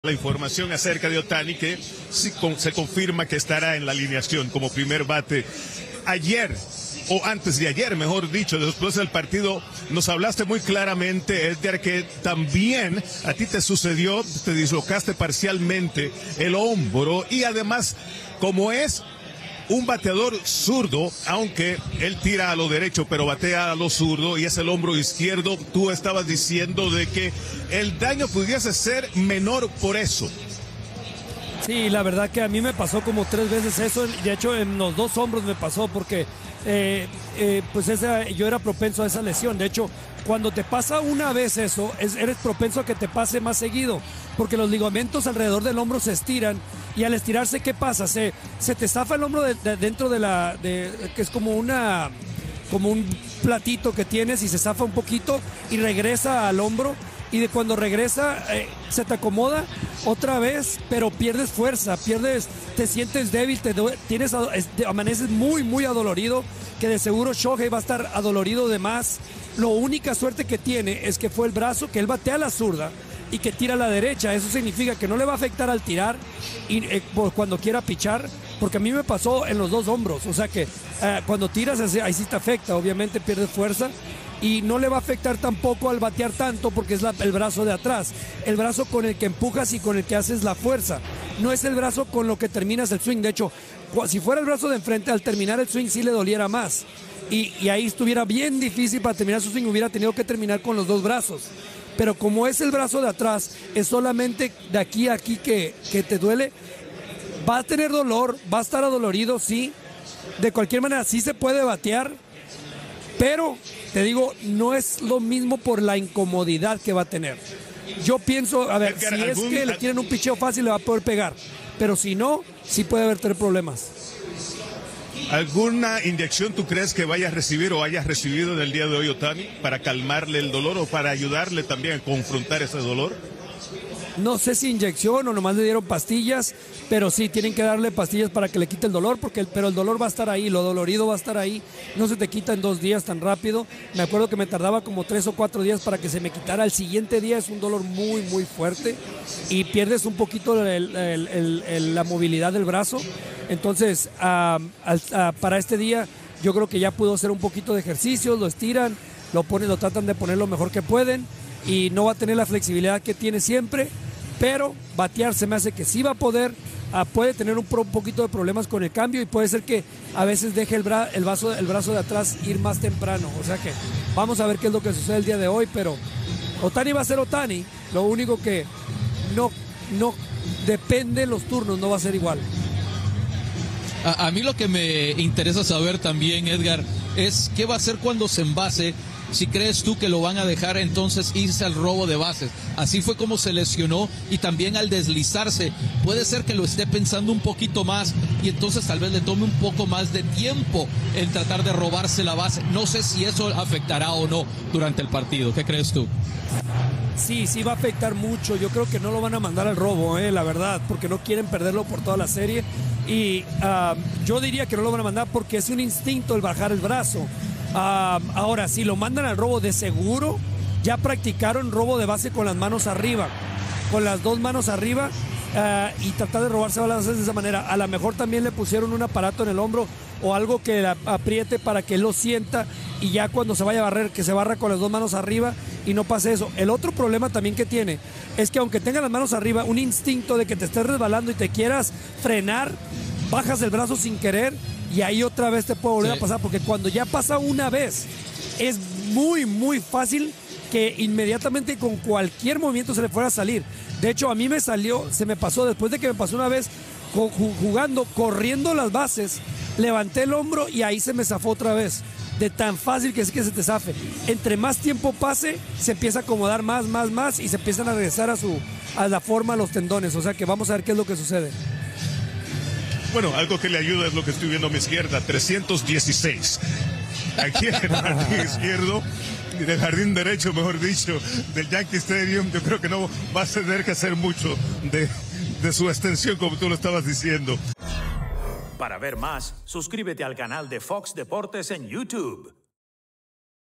La información acerca de Ohtani, que sí se confirma que estará en la alineación como primer bate. Ayer, o antes de ayer, mejor dicho, después del partido, nos hablaste muy claramente, Edgar, que también a ti te sucedió, te dislocaste parcialmente el hombro y además, como es un bateador zurdo, aunque él tira a lo derecho, pero batea a lo zurdo y es el hombro izquierdo, tú estabas diciendo de que el daño pudiese ser menor por eso. Sí, la verdad que a mí me pasó como 3 veces eso, de hecho en los 2 hombros me pasó porque yo era propenso a esa lesión. De hecho, cuando te pasa una vez eso, eres propenso a que te pase más seguido, porque los ligamentos alrededor del hombro se estiran y al estirarse, ¿qué pasa? Se te zafa el hombro dentro que es como un platito que tienes y se zafa un poquito y regresa al hombro. Y de cuando regresa, se te acomoda otra vez, pero pierdes fuerza, te sientes débil, amaneces muy, muy adolorido, que de seguro Shohei va a estar adolorido de más. La única suerte que tiene es que fue el brazo, que él batea a la zurda y que tira a la derecha. Eso significa que no le va a afectar al tirar y cuando quiera pichar, porque a mí me pasó en los 2 hombros. O sea que cuando tiras, ahí sí te afecta, obviamente pierdes fuerza. Y no le va a afectar tampoco al batear tanto porque es el brazo de atrás. El brazo con el que empujas y con el que haces la fuerza. No es el brazo con lo que terminas el swing. De hecho, si fuera el brazo de enfrente, al terminar el swing sí le doliera más. Y ahí estuviera bien difícil para terminar su swing. Hubiera tenido que terminar con los 2 brazos. Pero como es el brazo de atrás, es solamente de aquí a aquí que te duele. Va a tener dolor, va a estar adolorido, sí. De cualquier manera, sí se puede batear. Pero, te digo, no es lo mismo por la incomodidad que va a tener. Yo pienso, a ver, Edgar, si es que le tienen un picheo fácil, le va a poder pegar. Pero si no, sí puede haber 3 problemas. ¿Alguna inyección tú crees que vaya a recibir o hayas recibido del día de hoy, Ohtani, para calmarle el dolor o para ayudarle también a confrontar ese dolor? No sé si inyección o nomás le dieron pastillas, pero sí, tienen que darle pastillas para que le quite el dolor, pero el dolor va a estar ahí, lo dolorido va a estar ahí, no se te quita en 2 días tan rápido. Me acuerdo que me tardaba como 3 o 4 días para que se me quitara. El siguiente día es un dolor muy, muy fuerte y pierdes un poquito la movilidad del brazo. Entonces, para este día, yo creo que ya pudo hacer un poquito de ejercicios, lo estiran, lo tratan de poner lo mejor que pueden. Y no va a tener la flexibilidad que tiene siempre, pero batear se me hace que sí va a poder. Puede tener un poquito de problemas con el cambio y puede ser que a veces deje el brazo de atrás ir más temprano. O sea que vamos a ver qué es lo que sucede el día de hoy, pero Ohtani va a ser Ohtani. Lo único que no depende de los turnos, no va a ser igual. A mí lo que me interesa saber también, Edgar, es qué va a hacer cuando se envase. Si crees tú que lo van a dejar entonces irse al robo de bases. Así fue como se lesionó y también al deslizarse. Puede ser que lo esté pensando un poquito más y entonces tal vez le tome un poco más de tiempo en tratar de robarse la base. No sé si eso afectará o no durante el partido. ¿Qué crees tú? Sí, sí va a afectar mucho. Yo creo que no lo van a mandar al robo, la verdad, porque no quieren perderlo por toda la serie. Y yo diría que no lo van a mandar porque es un instinto el bajar el brazo. Ahora, si lo mandan al robo, de seguro ya practicaron robo de base con las manos arriba, con las 2 manos arriba, y tratar de robarse las bases de esa manera. A lo mejor también le pusieron un aparato en el hombro o algo que apriete para que él lo sienta y ya cuando se vaya a barrer, que se barra con las 2 manos arriba y no pase eso. El otro problema también que tiene es que aunque tenga las manos arriba, un instinto de que te estés resbalando y te quieras frenar, bajas el brazo sin querer y ahí otra vez te puede volver a pasar, porque cuando ya pasa una vez es muy, muy fácil que inmediatamente con cualquier movimiento se le fuera a salir. De hecho, a mí se me pasó después de que me pasó una vez jugando, corriendo las bases, levanté el hombro y ahí se me zafó otra vez. De tan fácil que es que se te zafe. Entre más tiempo pase, se empieza a acomodar más y se empiezan a regresar a la forma los tendones. O sea que vamos a ver qué es lo que sucede. Bueno, algo que le ayuda es lo que estoy viendo a mi izquierda, 316. Aquí en el jardín izquierdo, del jardín derecho, mejor dicho, del Yankee Stadium, yo creo que no va a tener que hacer mucho de su extensión, como tú lo estabas diciendo. Para ver más, suscríbete al canal de Fox Deportes en YouTube.